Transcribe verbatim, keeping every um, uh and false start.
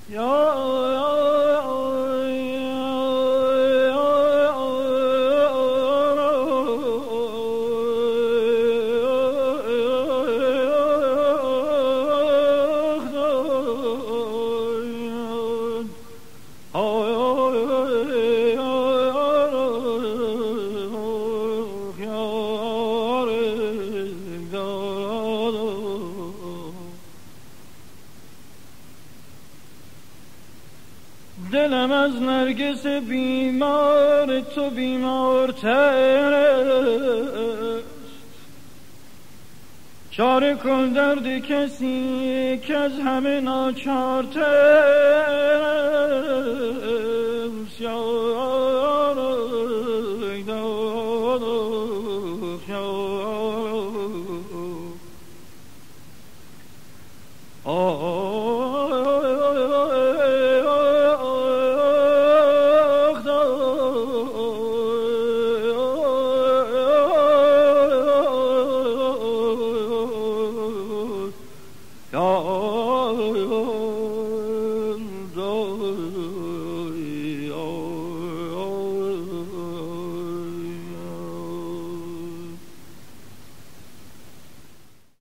دلم از نرگس بیمار تو بیمارتر است، چاره کن درد کسی که از همه ناچارتر است. آه